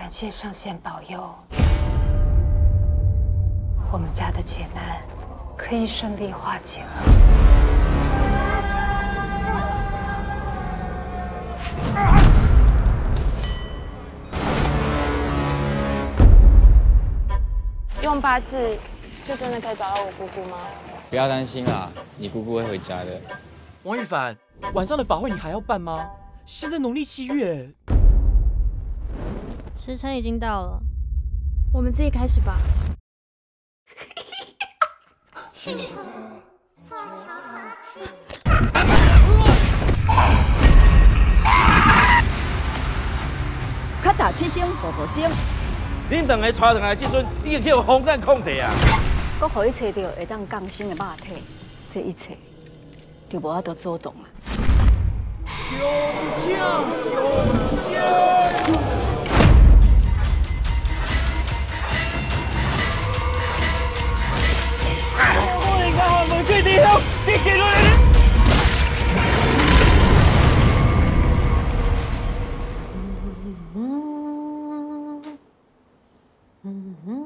感谢上仙保佑，我们家的劫难可以顺利化解了。 用八字就真的可以找到我姑姑吗？ 不要担心啦，你姑姑会回家的。 王一凡，晚上的法会你还要办吗？现在农历7月， 时辰已经到了， 我们自己开始吧。 较大七星，步步升。 恁两个带上来即阵，已经叫风干控制啊！ 搁互伊找到会当降生的肉体，这一切就无法度阻挡啊！ 上将！ 我你看我们最低调，你给落来。 嗯。